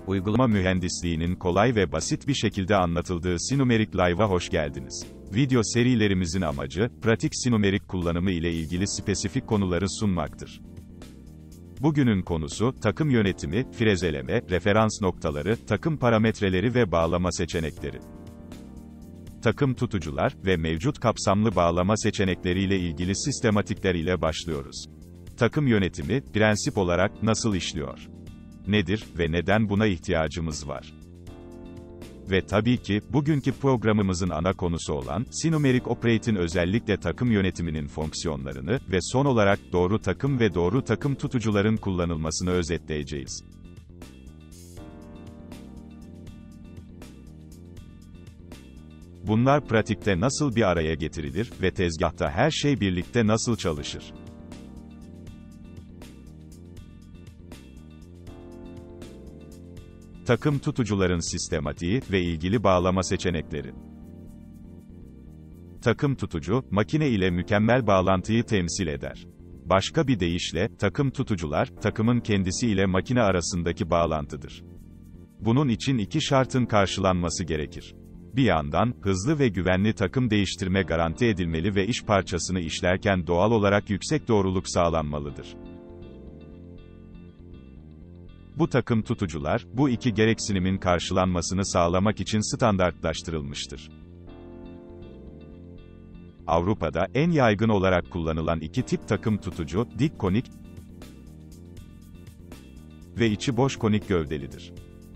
Uygulama mühendisliğinin kolay ve basit bir şekilde anlatıldığı Sinumerik Live'a hoş geldiniz. Video serilerimizin amacı, pratik sinumerik kullanımı ile ilgili spesifik konuları sunmaktır. Bugünün konusu, takım yönetimi, frezeleme, referans noktaları, takım parametreleri ve bağlama seçenekleri. Takım tutucular ve mevcut kapsamlı bağlama seçenekleriyle ilgili sistematikler ile başlıyoruz. Takım yönetimi, prensip olarak, nasıl işliyor? Nedir ve neden buna ihtiyacımız var? Ve tabii ki, bugünkü programımızın ana konusu olan, Sinumerik Operate'in özellikle takım yönetiminin fonksiyonlarını ve son olarak, doğru takım ve doğru takım tutucuların kullanılmasını özetleyeceğiz. Bunlar pratikte nasıl bir araya getirilir ve tezgahta her şey birlikte nasıl çalışır? Takım tutucuların sistematiği ve ilgili bağlama seçenekleri. Takım tutucu, makine ile mükemmel bağlantıyı temsil eder. Başka bir deyişle, takım tutucular, takımın kendisi ile makine arasındaki bağlantıdır. Bunun için iki şartın karşılanması gerekir. Bir yandan, hızlı ve güvenli takım değiştirme garanti edilmeli ve iş parçasını işlerken doğal olarak yüksek doğruluk sağlanmalıdır. Bu takım tutucular, bu iki gereksinimin karşılanmasını sağlamak için standartlaştırılmıştır. Avrupa'da en yaygın olarak kullanılan iki tip takım tutucu, dik konik ve içi boş konik gövdelidir.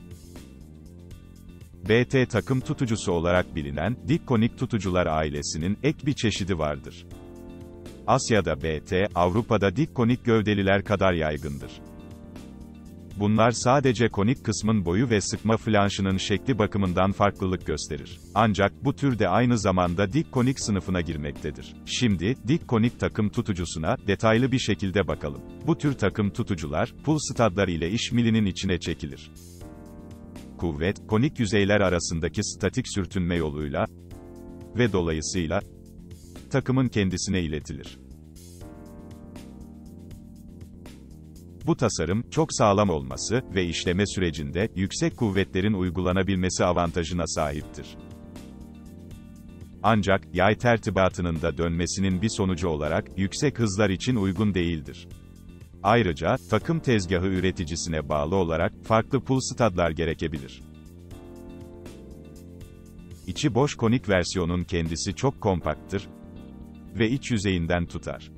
BT takım tutucusu olarak bilinen, dik konik tutucular ailesinin ek bir çeşidi vardır. Asya'da BT, Avrupa'da dik konik gövdeliler kadar yaygındır. Bunlar sadece konik kısmın boyu ve sıkma flanşının şekli bakımından farklılık gösterir. Ancak, bu tür de aynı zamanda dik konik sınıfına girmektedir. Şimdi, dik konik takım tutucusuna, detaylı bir şekilde bakalım. Bu tür takım tutucular, pull studlar ile iş milinin içine çekilir. Kuvvet, konik yüzeyler arasındaki statik sürtünme yoluyla ve dolayısıyla takımın kendisine iletilir. Bu tasarım, çok sağlam olması ve işleme sürecinde yüksek kuvvetlerin uygulanabilmesi avantajına sahiptir. Ancak, yay tertibatının da dönmesinin bir sonucu olarak, yüksek hızlar için uygun değildir. Ayrıca, takım tezgahı üreticisine bağlı olarak, farklı pull studlar gerekebilir. İçi boş konik versiyonun kendisi çok kompakttır ve iç yüzeyinden tutar.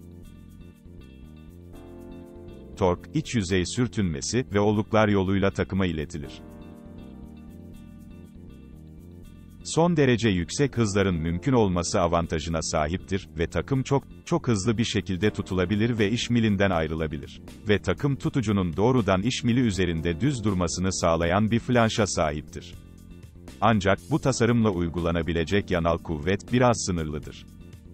Tork, iç yüzey sürtünmesi ve oluklar yoluyla takıma iletilir. Son derece yüksek hızların mümkün olması avantajına sahiptir ve takım çok hızlı bir şekilde tutulabilir ve iş milinden ayrılabilir. Ve takım tutucunun doğrudan iş mili üzerinde düz durmasını sağlayan bir flanşa sahiptir. Ancak, bu tasarımla uygulanabilecek yanal kuvvet biraz sınırlıdır.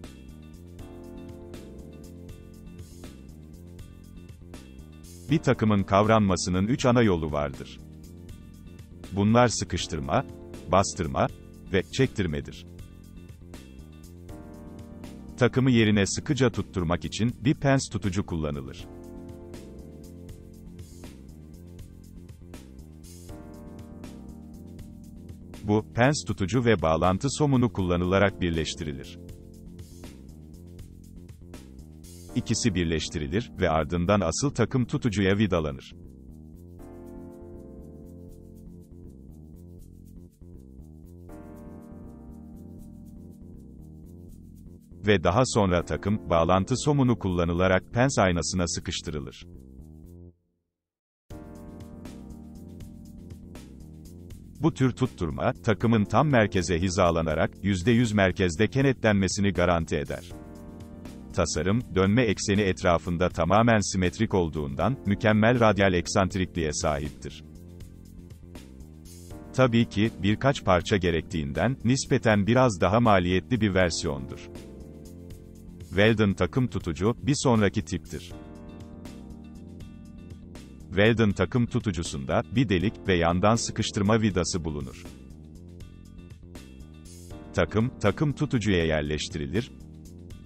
Bir takımın kavranmasının 3 ana yolu vardır. Bunlar sıkıştırma, bastırma ve çektirmedir. Takımı yerine sıkıca tutturmak için bir pens tutucu kullanılır. Bu, pens tutucu ve bağlantı somunu kullanılarak birleştirilir. İkisi birleştirilir ve ardından asıl takım tutucuya vidalanır. Ve daha sonra takım, bağlantı somunu kullanılarak pens aynasına sıkıştırılır. Bu tür tutturma, takımın tam merkeze hizalanarak, %100 merkezde kenetlenmesini garanti eder. Tasarım, dönme ekseni etrafında tamamen simetrik olduğundan, mükemmel radyal eksantrikliğe sahiptir. Tabii ki, birkaç parça gerektiğinden, nispeten biraz daha maliyetli bir versiyondur. Weldon takım tutucu, bir sonraki tiptir. Weldon takım tutucusunda, bir delik ve yandan sıkıştırma vidası bulunur. Takım tutucuya yerleştirilir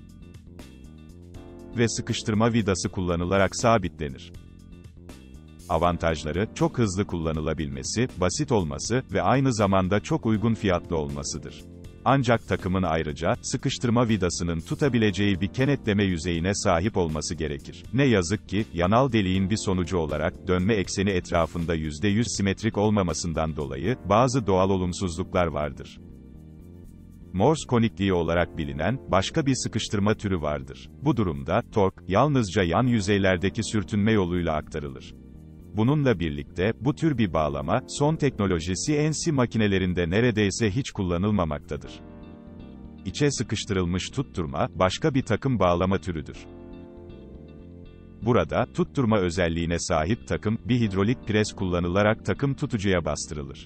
ve sıkıştırma vidası kullanılarak sabitlenir. Avantajları, çok hızlı kullanılabilmesi, basit olması ve aynı zamanda çok uygun fiyatlı olmasıdır. Ancak takımın ayrıca, sıkıştırma vidasının tutabileceği bir kenetleme yüzeyine sahip olması gerekir. Ne yazık ki, yanal deliğin bir sonucu olarak, dönme ekseni etrafında %100 simetrik olmamasından dolayı, bazı doğal olumsuzluklar vardır. Morse konikliği olarak bilinen, başka bir sıkıştırma türü vardır. Bu durumda, tork, yalnızca yan yüzeylerdeki sürtünme yoluyla aktarılır. Bununla birlikte, bu tür bir bağlama, son teknoloji CNC makinelerinde neredeyse hiç kullanılmamaktadır. İçe sıkıştırılmış tutturma, başka bir takım bağlama türüdür. Burada, tutturma özelliğine sahip takım, bir hidrolik pres kullanılarak takım tutucuya bastırılır.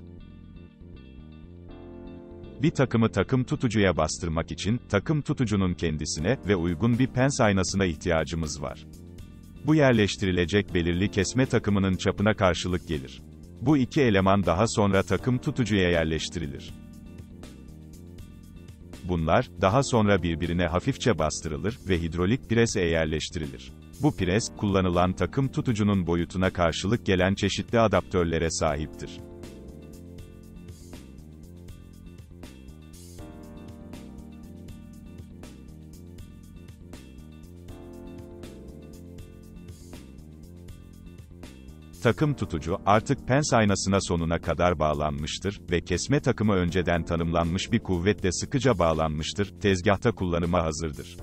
Bir takımı takım tutucuya bastırmak için, takım tutucunun kendisine ve uygun bir pens aynasına ihtiyacımız var. Bu yerleştirilecek belirli kesme takımının çapına karşılık gelir. Bu iki eleman daha sonra takım tutucuya yerleştirilir. Bunlar, daha sonra birbirine hafifçe bastırılır ve hidrolik preseye yerleştirilir. Bu pres, kullanılan takım tutucunun boyutuna karşılık gelen çeşitli adaptörlere sahiptir. Takım tutucu, artık pens aynasına sonuna kadar bağlanmıştır ve kesme takımı önceden tanımlanmış bir kuvvetle sıkıca bağlanmıştır, tezgahta kullanıma hazırdır.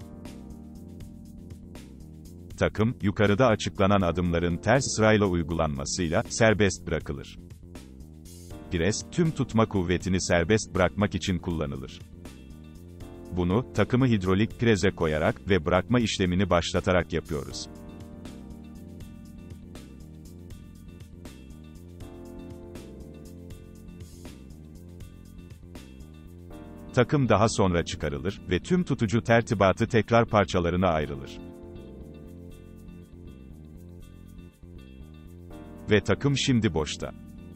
Takım, yukarıda açıklanan adımların ters sırayla uygulanmasıyla, serbest bırakılır. Pres, tüm tutma kuvvetini serbest bırakmak için kullanılır. Bunu, takımı hidrolik preze koyarak ve bırakma işlemini başlatarak yapıyoruz. Takım daha sonra çıkarılır ve tüm tutucu tertibatı tekrar parçalarına ayrılır. Ve takım şimdi boşta.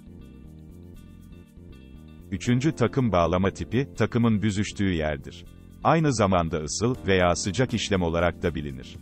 Üçüncü takım bağlama tipi, takımın büzüştüğü yerdir. Aynı zamanda ısıl veya sıcak işlem olarak da bilinir.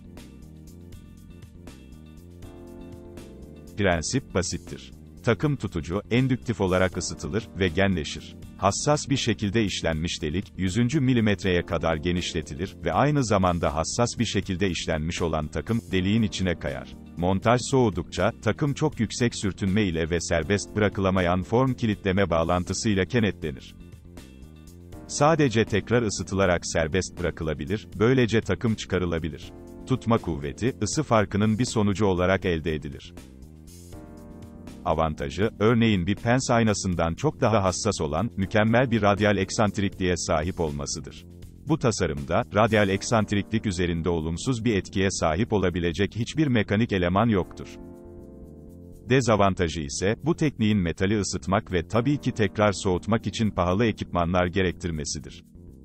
Prensip basittir. Takım tutucu, endüktif olarak ısıtılır ve genleşir. Hassas bir şekilde işlenmiş delik, 100. milimetreye kadar genişletilir ve aynı zamanda hassas bir şekilde işlenmiş olan takım, deliğin içine kayar. Montaj soğudukça, takım çok yüksek sürtünme ile ve serbest bırakılamayan form kilitleme bağlantısıyla kenetlenir. Sadece tekrar ısıtılarak serbest bırakılabilir, böylece takım çıkarılabilir. Tutma kuvveti, ısı farkının bir sonucu olarak elde edilir. Avantajı, örneğin bir pens aynasından çok daha hassas olan, mükemmel bir radyal eksantrikliğe sahip olmasıdır. Bu tasarımda, radyal eksantriklik üzerinde olumsuz bir etkiye sahip olabilecek hiçbir mekanik eleman yoktur. Dezavantajı ise, bu tekniğin metali ısıtmak ve tabii ki tekrar soğutmak için pahalı ekipmanlar gerektirmesidir.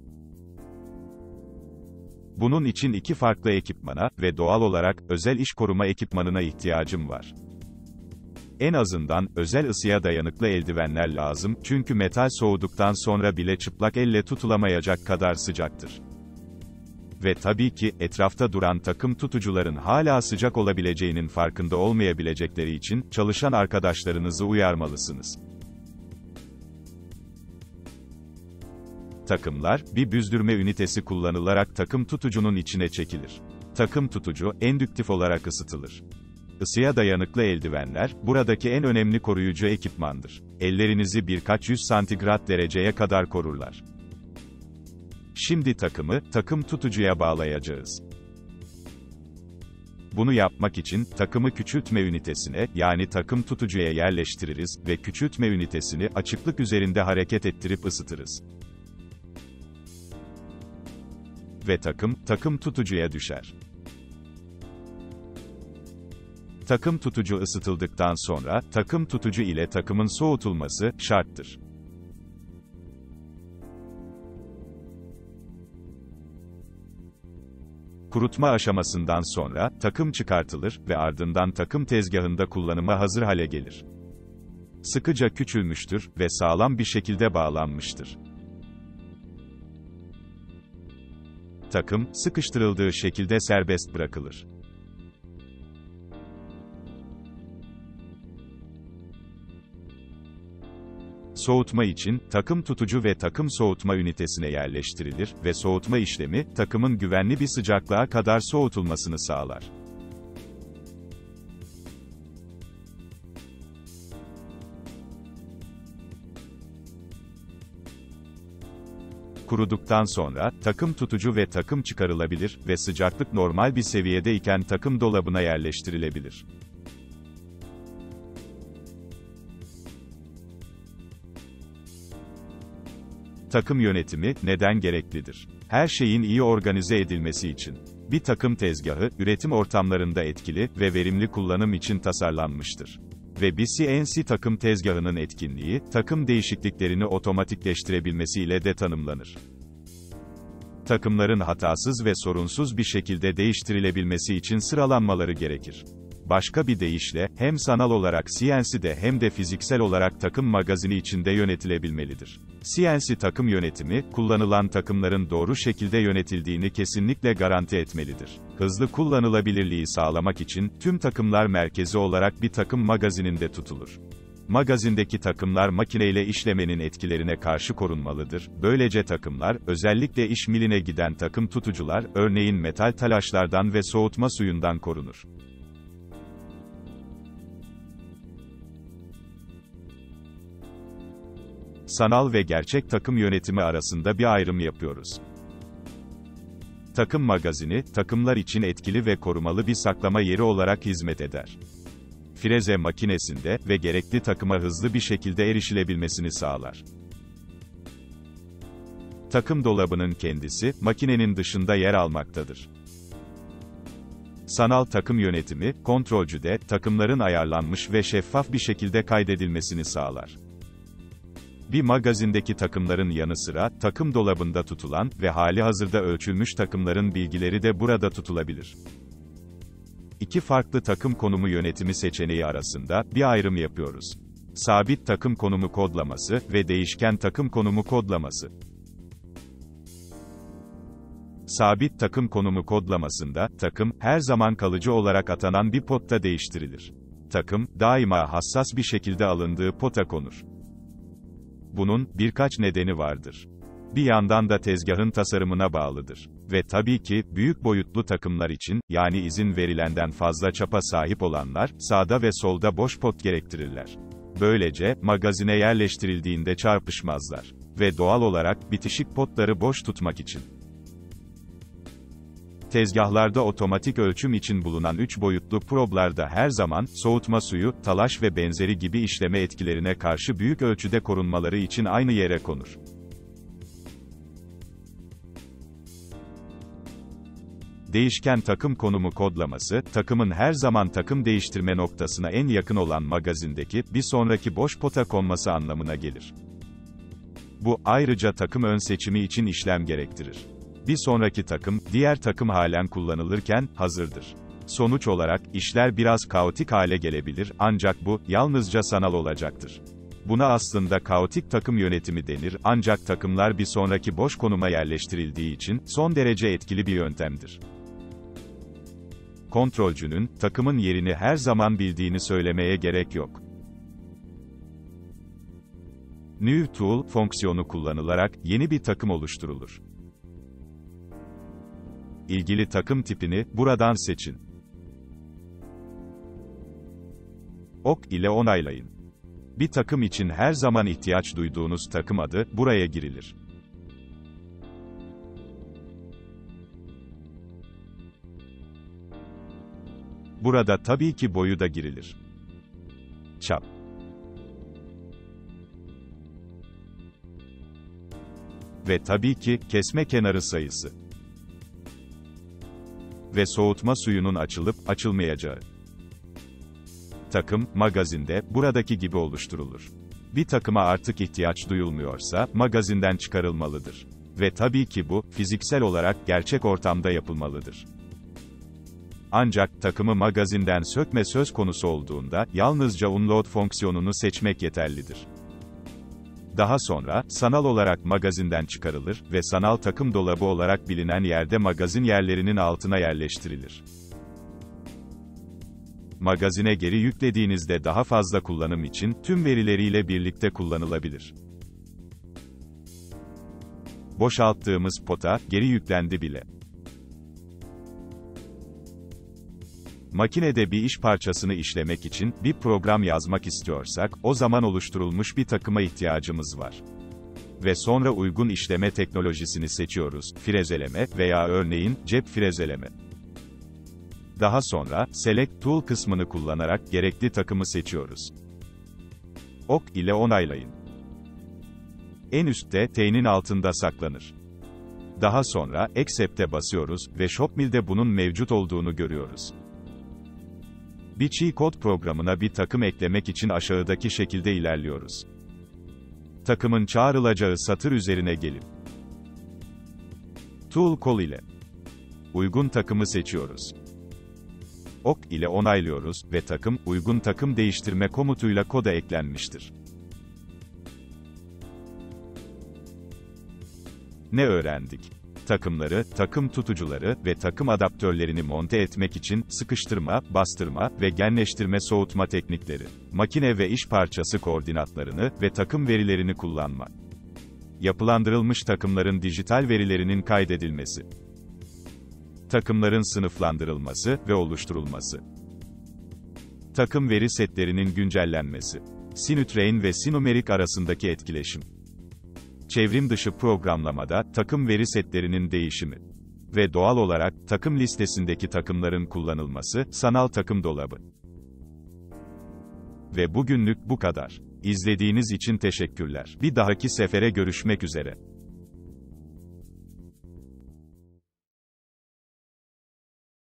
Bunun için iki farklı ekipmana ve doğal olarak, özel iş koruma ekipmanına ihtiyacım var. En azından, özel ısıya dayanıklı eldivenler lazım, çünkü metal soğuduktan sonra bile çıplak elle tutulamayacak kadar sıcaktır. Ve tabii ki, etrafta duran takım tutucuların hala sıcak olabileceğinin farkında olmayabilecekleri için, çalışan arkadaşlarınızı uyarmalısınız. Takımlar, bir büzdürme ünitesi kullanılarak takım tutucunun içine çekilir. Takım tutucu, endüktif olarak ısıtılır. Isıya dayanıklı eldivenler, buradaki en önemli koruyucu ekipmandır. Ellerinizi birkaç yüz santigrat dereceye kadar korurlar. Şimdi takım tutucuya bağlayacağız. Bunu yapmak için, takımı küçültme ünitesine, yani takım tutucuya yerleştiririz ve küçültme ünitesini, açıklık üzerinde hareket ettirip ısıtırız. Ve takım tutucuya düşer. Takım tutucu ısıtıldıktan sonra, takım tutucu ile takımın soğutulması, şarttır. Kurutma aşamasından sonra, takım çıkartılır ve ardından takım tezgahında kullanıma hazır hale gelir. Sıkıca küçülmüştür ve sağlam bir şekilde bağlanmıştır. Takım, sıkıştırıldığı şekilde serbest bırakılır. Soğutma için, takım tutucu ve takım soğutma ünitesine yerleştirilir ve soğutma işlemi, takımın güvenli bir sıcaklığa kadar soğutulmasını sağlar. Kuruduktan sonra, takım tutucu ve takım çıkarılabilir ve sıcaklık normal bir seviyede iken takım dolabına yerleştirilebilir. Takım yönetimi, neden gereklidir? Her şeyin iyi organize edilmesi için. Bir takım tezgahı, üretim ortamlarında etkili ve verimli kullanım için tasarlanmıştır. Ve bir CNC takım tezgahının etkinliği, takım değişikliklerini otomatikleştirebilmesiyle de tanımlanır. Takımların hatasız ve sorunsuz bir şekilde değiştirilebilmesi için sıralanmaları gerekir. Başka bir deyişle, hem sanal olarak CNC'de hem de fiziksel olarak takım magazini içinde yönetilebilmelidir. CNC takım yönetimi, kullanılan takımların doğru şekilde yönetildiğini kesinlikle garanti etmelidir. Hızlı kullanılabilirliği sağlamak için, tüm takımlar merkezi olarak bir takım magazininde tutulur. Magazindeki takımlar makineyle işlemenin etkilerine karşı korunmalıdır. Böylece takımlar, özellikle iş miline giden takım tutucular, örneğin metal talaşlardan ve soğutma suyundan korunur. Sanal ve gerçek takım yönetimi arasında bir ayrım yapıyoruz. Takım magazini, takımlar için etkili ve korumalı bir saklama yeri olarak hizmet eder. Freze makinesinde ve gerekli takıma hızlı bir şekilde erişilebilmesini sağlar. Takım dolabının kendisi, makinenin dışında yer almaktadır. Sanal takım yönetimi, kontrolcüde, takımların ayarlanmış ve şeffaf bir şekilde kaydedilmesini sağlar. Bir magazindeki takımların yanı sıra, takım dolabında tutulan ve halihazırda ölçülmüş takımların bilgileri de burada tutulabilir. İki farklı takım konumu yönetimi seçeneği arasında bir ayrım yapıyoruz. Sabit takım konumu kodlaması ve değişken takım konumu kodlaması. Sabit takım konumu kodlamasında, takım, her zaman kalıcı olarak atanan bir potta değiştirilir. Takım, daima hassas bir şekilde alındığı pota konur. Bunun, birkaç nedeni vardır. Bir yandan da tezgahın tasarımına bağlıdır. Ve tabii ki, büyük boyutlu takımlar için, yani izin verilenden fazla çapa sahip olanlar, sağda ve solda boş pot gerektirirler. Böylece, magazine yerleştirildiğinde çarpışmazlar. Ve doğal olarak, bitişik potları boş tutmak için. Tezgahlarda otomatik ölçüm için bulunan 3 boyutlu problarda her zaman, soğutma suyu, talaş ve benzeri gibi işleme etkilerine karşı büyük ölçüde korunmaları için aynı yere konur. Değişken takım konumu kodlaması, takımın her zaman takım değiştirme noktasına en yakın olan magazindeki, bir sonraki boş pota konması anlamına gelir. Bu, ayrıca takım ön seçimi için işlem gerektirir. Bir sonraki takım, diğer takım halen kullanılırken, hazırdır. Sonuç olarak, işler biraz kaotik hale gelebilir, ancak bu, yalnızca sanal olacaktır. Buna aslında kaotik takım yönetimi denir, ancak takımlar bir sonraki boş konuma yerleştirildiği için, son derece etkili bir yöntemdir. Kontrolcünün, takımın yerini her zaman bildiğini söylemeye gerek yok. New Tool fonksiyonu kullanılarak, yeni bir takım oluşturulur. İlgili takım tipini, buradan seçin. OK ile onaylayın. Bir takım için her zaman ihtiyaç duyduğunuz takım adı, buraya girilir. Burada tabii ki boyu da girilir. Çap. Ve tabii ki, kesme kenarı sayısı. Ve soğutma suyunun açılıp, açılmayacağı. Takım, magazinde, buradaki gibi oluşturulur. Bir takıma artık ihtiyaç duyulmuyorsa, magazinden çıkarılmalıdır. Ve tabii ki bu, fiziksel olarak gerçek ortamda yapılmalıdır. Ancak, takımı magazinden sökme söz konusu olduğunda, yalnızca unload fonksiyonunu seçmek yeterlidir. Daha sonra, sanal olarak magazinden çıkarılır ve sanal takım dolabı olarak bilinen yerde magazin yerlerinin altına yerleştirilir. Magazine geri yüklediğinizde daha fazla kullanım için, tüm verileriyle birlikte kullanılabilir. Boşalttığımız pota, geri yüklendi bile. Makinede bir iş parçasını işlemek için, bir program yazmak istiyorsak, o zaman oluşturulmuş bir takıma ihtiyacımız var. Ve sonra uygun işleme teknolojisini seçiyoruz, frezeleme veya örneğin, cep frezeleme. Daha sonra, Select Tool kısmını kullanarak gerekli takımı seçiyoruz. OK ile onaylayın. En üstte, T'nin altında saklanır. Daha sonra, Accept'e basıyoruz ve Shopmill'de bunun mevcut olduğunu görüyoruz. Bir G-Code programına bir takım eklemek için aşağıdaki şekilde ilerliyoruz. Takımın çağrılacağı satır üzerine gelip Tool Call ile uygun takımı seçiyoruz. OK ile onaylıyoruz ve takım, uygun takım değiştirme komutuyla koda eklenmiştir. Ne öğrendik? Takımları, takım tutucuları ve takım adaptörlerini monte etmek için, sıkıştırma, bastırma ve genleştirme soğutma teknikleri, makine ve iş parçası koordinatlarını ve takım verilerini kullanma. Yapılandırılmış takımların dijital verilerinin kaydedilmesi. Takımların sınıflandırılması ve oluşturulması. Takım veri setlerinin güncellenmesi. Sinutrain ve Sinumerik arasındaki etkileşim. Çevrim dışı programlamada, takım veri setlerinin değişimi. Ve doğal olarak, takım listesindeki takımların kullanılması, sanal takım dolabı. Ve bugünlük bu kadar. İzlediğiniz için teşekkürler. Bir dahaki sefere görüşmek üzere.